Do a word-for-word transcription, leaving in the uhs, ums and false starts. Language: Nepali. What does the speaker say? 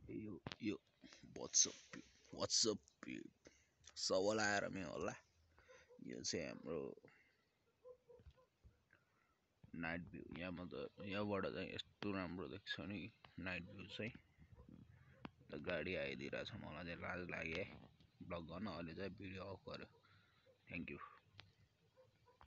यो यो वाट्सएप वाट्सएप सवाल आएर पनि होला। यो चाहिँ हाम्रो नाइट भ्यू। यहाँ त यहाँबाट चाहिँ यस्तो राम्रो देख्छ नि नाइट भ्यू चाहिँ। त गाडी आइदिइरहेछ, मलाई चाहिँ लाज लाग्यो ब्लग गर्न। अहिले चाहिँ भिडियो अफ गर्यो। Thank you.